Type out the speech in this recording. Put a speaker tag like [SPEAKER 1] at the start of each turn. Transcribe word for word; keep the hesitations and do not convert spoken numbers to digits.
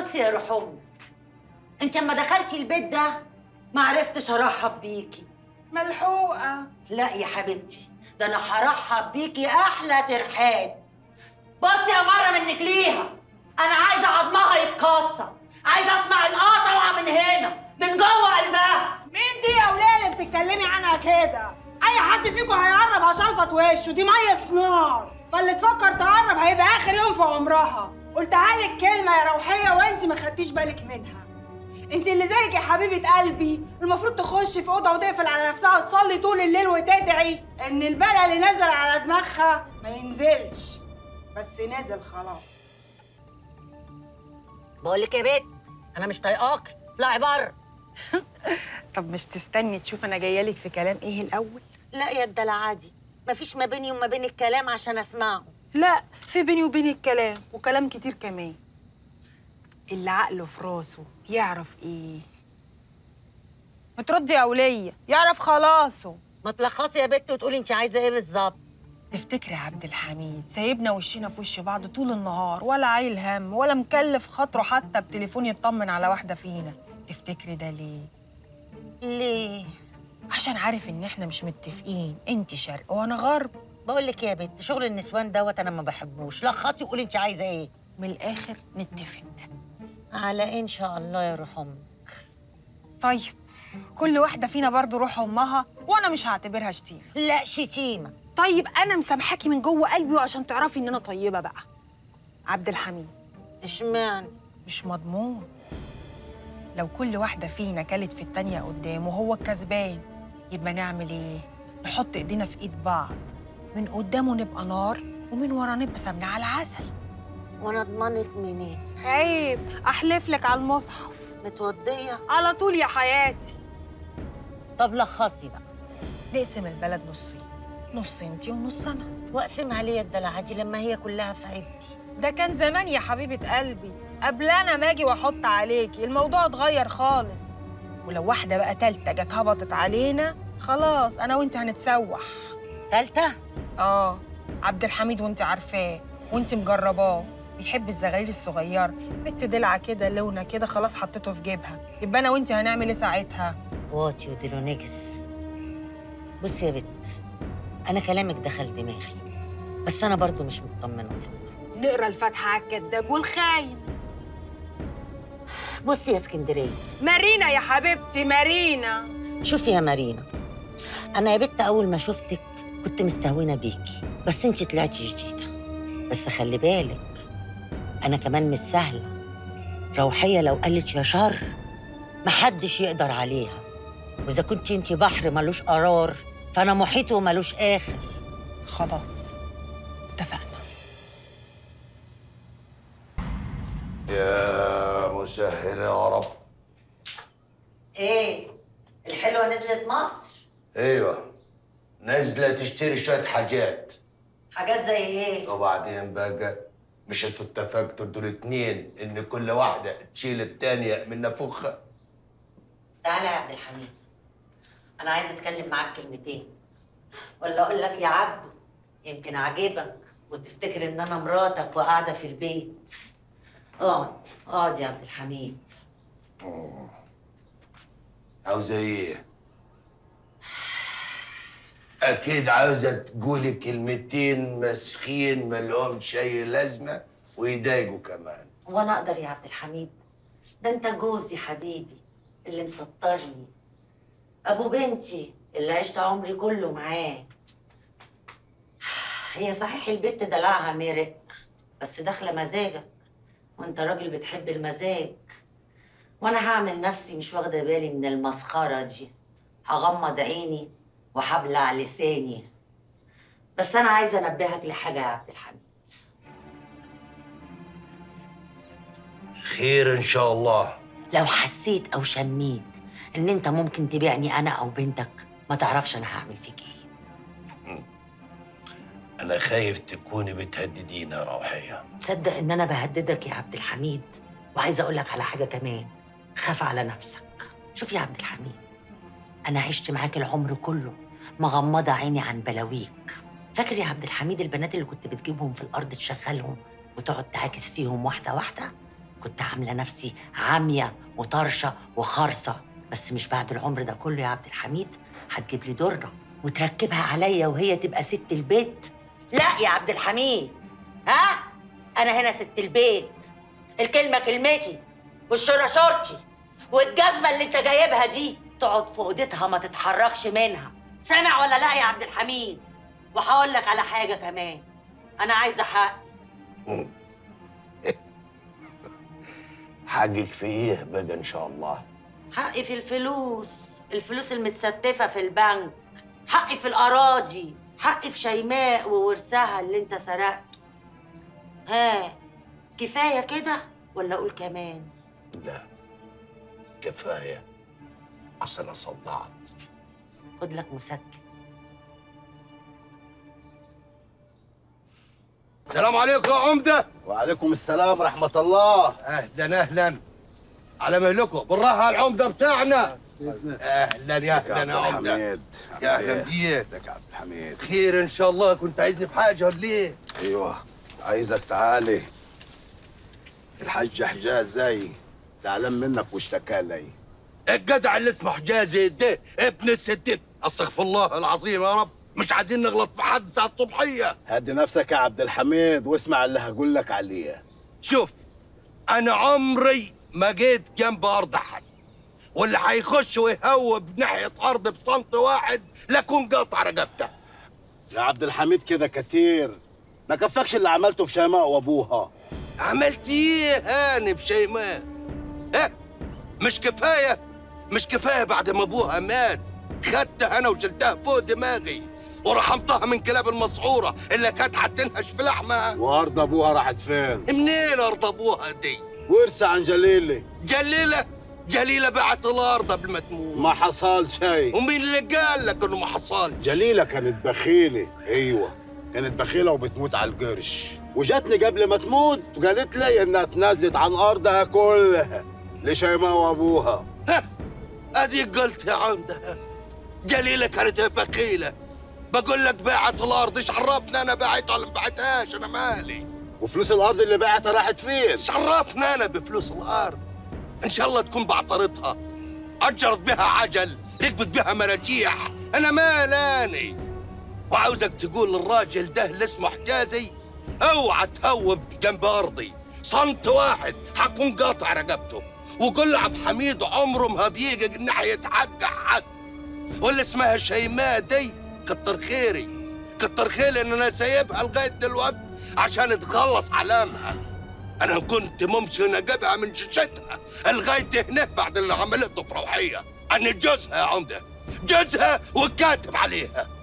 [SPEAKER 1] بصي يا روح امك، انت اما دخلتي البيت ده ما عرفتش ارحب بيكي.
[SPEAKER 2] ملحوقه.
[SPEAKER 1] لا يا حبيبتي، ده انا هرحب بيكي احلى ترحاب. بصي يا مره منك ليها، انا عايزه عظمها يتكسر، عايزه اسمع القطع طالعه من هنا من جوه قلبها.
[SPEAKER 2] مين دي يا وليه اللي بتتكلمي عنها كده؟ اي حد فيكم هيقرب هشلفط وشه، دي ميه نار، فاللي تفكر تقرب هيبقى اخر يوم في عمرها. قلتها لك كلمه يا روحيه وانت ما خدتيش بالك منها. انت اللي زيك يا حبيبه قلبي المفروض تخش في اوضه وتقفل على نفسها وتصلي طول الليل وتدعي ان البلاء اللي نزل على دماغها ما ينزلش، بس نزل خلاص.
[SPEAKER 1] بقول لك يا بنت انا مش طايقاكي، اطلعي بره.
[SPEAKER 2] طب مش تستني تشوف انا جايه لك في كلام ايه الاول؟
[SPEAKER 1] لا يا الدلع عادي، مفيش ما بيني وما بين الكلام عشان اسمعه.
[SPEAKER 2] لا، في بيني وبينك كلام وكلام كتير كمان. اللي عقله في راسه يعرف ايه؟ ما تردي يا وليه، يعرف خلاصه.
[SPEAKER 1] ما تلخصي يا بنت وتقولي انت عايزه ايه بالظبط.
[SPEAKER 2] تفتكري يا عبد الحميد سايبنا وشنا في وش بعض طول النهار، ولا عايل هم ولا مكلف خاطره حتى بتليفون يطمن على واحده فينا؟ تفتكري ده ليه؟
[SPEAKER 1] ليه؟
[SPEAKER 2] عشان عارف ان احنا مش متفقين، انت شرق وانا غرب.
[SPEAKER 1] بقول لك يا بنت شغل النسوان دوت انا ما بحبوش، لخصي وقولي انت عايزه ايه.
[SPEAKER 2] من الاخر نتفق.
[SPEAKER 1] على ان شاء الله يا روح امك.
[SPEAKER 2] طيب كل واحده فينا برضو روح امها، وانا مش هعتبرها شتيمه.
[SPEAKER 1] لا شتيمه.
[SPEAKER 2] طيب انا مسامحاكي من جوه قلبي وعشان تعرفي ان انا طيبه بقى. عبد الحميد
[SPEAKER 1] اشمعنى؟
[SPEAKER 2] مش مضمون. لو كل واحده فينا كلت في التانيه قدام وهو الكسبان، يبقى نعمل ايه؟ نحط ايدينا في ايد بعض، من قدامه نبقى نار ومن ورا نبقى سمنه على عسل.
[SPEAKER 1] وانا اضمنك منين؟
[SPEAKER 2] عيب، احلف لك على المصحف.
[SPEAKER 1] متوضيه
[SPEAKER 2] على طول يا حياتي.
[SPEAKER 1] طب لخصي بقى.
[SPEAKER 2] نقسم البلد نصين، نص انتي ونص انا.
[SPEAKER 1] واقسمها ليا الدلعه دي لما هي كلها في عبي.
[SPEAKER 2] ده كان زمان يا حبيبه قلبي، قبل انا ما اجي واحط عليكي الموضوع اتغير خالص. ولو واحده بقى تالته جت هبطت علينا، خلاص انا وانت هنتسوح.
[SPEAKER 1] تالته؟
[SPEAKER 2] اه، عبد الحميد وانت عارفاه وانت مجرباه، بيحب الزغاليل الصغيره، بنت دلعه كده لونه كده، خلاص حطيته في جيبها. يبقى انا وانت هنعمل ايه ساعتها؟
[SPEAKER 1] واطي وديلونيكس. بصي يا بت، انا كلامك دخل دماغي، بس انا برضو مش مطمنه لك.
[SPEAKER 2] نقرا الفاتحه على الكداب والخاين.
[SPEAKER 1] بصي يا اسكندريه.
[SPEAKER 2] مارينا يا حبيبتي، مارينا.
[SPEAKER 1] شوفي يا مارينا، انا يا بت اول ما شفتك كنت مستهونه بيكي، بس انتي طلعتي جديده. بس خلي بالك انا كمان مش سهله. روحيه لو قالت يا شر محدش يقدر عليها، واذا كنتي انتي بحر ملوش قرار فانا محيط وملوش اخر.
[SPEAKER 2] خلاص اتفقنا.
[SPEAKER 3] يا مسهل يا رب.
[SPEAKER 1] ايه الحلوه نزلت مصر؟
[SPEAKER 3] ايوه نازله تشتري شويه حاجات.
[SPEAKER 1] حاجات زي ايه؟
[SPEAKER 3] وبعدين بقى مش انتوا اتفقتوا انتوا الاتنين ان كل واحده تشيل التانيه من نافوخها؟
[SPEAKER 1] تعالى يا عبد الحميد، انا عايزه اتكلم معاك كلمتين، ولا اقول لك يا عبدو يمكن اعجبك وتفتكر ان انا مراتك وقاعده في البيت. اقعد اقعد يا عبد الحميد.
[SPEAKER 3] مم. عاوزه ايه؟ اكيد عاوزه تقولي كلمتين مسخين مالهمش اي لازمه ويضايقوا كمان.
[SPEAKER 1] وانا اقدر يا عبد الحميد؟ ده انت جوزي حبيبي اللي مسطرني، ابو بنتي اللي عشت عمري كله معاه. هي صحيح البت دلعها مرق، بس داخله مزاجك وانت راجل بتحب المزاج، وانا هعمل نفسي مش واخده بالي من المسخره دي، هغمض عيني وهبلع لساني. بس انا عايزه انبهك لحاجه يا عبد الحميد.
[SPEAKER 3] خير ان شاء الله.
[SPEAKER 1] لو حسيت او شميت ان انت ممكن تبيعني انا او بنتك، ما تعرفش انا هعمل فيك ايه.
[SPEAKER 3] انا خايف تكوني بتهدديني يا روحيه.
[SPEAKER 1] تصدق ان انا بهددك يا عبد الحميد؟ وعايزه اقول لك على حاجه كمان، خاف على نفسك. شوف يا عبد الحميد، انا عشت معاك العمر كله مغمضه عيني عن بلاويك. فاكر يا عبد الحميد البنات اللي كنت بتجيبهم في الارض تشغلهم وتقعد تعاكس فيهم واحده واحده؟ كنت عامله نفسي عاميه وطرشه وخرصه، بس مش بعد العمر ده كله يا عبد الحميد هتجيب لي درة وتركبها عليا وهي تبقى ست البيت؟ لا يا عبد الحميد، ها؟ انا هنا ست البيت، الكلمه كلمتي والشوره شورتي، والجزمه اللي انت جايبها دي تقعد في اوضتها ما تتحركش منها. سامع ولا لا يا عبد الحميد؟ وهقول لك على حاجه كمان، انا عايزه حق.
[SPEAKER 3] حقك في ايه بقى ان شاء الله؟
[SPEAKER 1] حقي في الفلوس، الفلوس المتستفه في البنك، حقي في الاراضي، حقي في شيماء وورثها اللي انت سرقته. ها، كفايه كده ولا اقول كمان؟
[SPEAKER 3] لا كفايه، اصل انا صدعت.
[SPEAKER 1] خد لك مسكن.
[SPEAKER 3] السلام عليكم يا عمده.
[SPEAKER 4] وعليكم السلام ورحمة الله.
[SPEAKER 3] اهلا اهلا، على مهلكم، بالراحه على العمده بتاعنا. اهلا يا اهلا يا عمده.
[SPEAKER 4] حميد.
[SPEAKER 3] يا اهلا بيك.
[SPEAKER 4] يا عبد الحميد.
[SPEAKER 3] خير ان شاء الله، كنت عايزني في حاجه ولا ايه؟
[SPEAKER 4] ايوه عايزك تعالي. الحاج حجاز زي زعلان منك واشتكى لي.
[SPEAKER 3] الجدع اللي اسمه حجازي ده ابن الستين، استغفر الله العظيم يا رب، مش عايزين نغلط في حد ساعة الصبحية.
[SPEAKER 4] هدي نفسك يا عبد الحميد واسمع اللي هقول لك عليه.
[SPEAKER 3] شوف، أنا عمري ما جيت جنب أرض حد، واللي هيخش ويهوب ناحية أرض بسنت واحد لكون قاطع رقبته.
[SPEAKER 4] يا عبد الحميد كده كتير، ما كفكش اللي عملته في شيماء وابوها.
[SPEAKER 3] عملت إيه هاني في شيماء؟ ها؟ مش كفاية؟ مش كفاية بعد ما أبوها مات خدتها أنا وشلتها فوق دماغي ورحمتها من كلاب المسعورة اللي كانت هتنهش في لحمها؟
[SPEAKER 4] وارض ابوها راحت فين؟
[SPEAKER 3] منين أرض أبوها دي؟
[SPEAKER 4] ورثة عن جليلة.
[SPEAKER 3] جليلة؟ جليلة باعت الأرض قبل ما تموت.
[SPEAKER 4] ما حصل شيء.
[SPEAKER 3] ومين اللي قال لك إنه ما حصلش؟
[SPEAKER 4] جليلة كانت بخيلة. ايوه كانت بخيلة وبتموت على القرش، وجاتني قبل ما تموت وقالت لي انها تنازلت عن ارضها كلها لشيماء وابوها.
[SPEAKER 3] ها، أديك قلت يا عمدة، جليلة كانت بخيلة. بقول لك باعت الأرض، إيش عرفنا أنا باعتها ولا ما باعتهاش؟ أنا مالي؟
[SPEAKER 4] وفلوس الارض اللي باعتها راحت فين؟
[SPEAKER 3] إيش عرفنا أنا بفلوس الأرض؟ إن شاء الله تكون بعترضها، أجرت بها عجل، ركبت بها مراجيح، أنا مالاني. وعاوزك تقول للراجل ده اللي اسمه حجازي اوعى تهوب جنب أرضي، صمت واحد حكون قاطع رقبته. وقول لعبد حميد عمره ما بيجي ناحية حق حد. واللي اسمها شيماء دي كتر خيري، كتر خيري ان انا سايبها لغايه دلوقتي عشان اتخلص علامها. انا كنت ممكن اجيبها من شاشتها لغايه هنا بعد اللي عملته في روحيه. انا جوزها يا عمده، جوزها وكاتب عليها.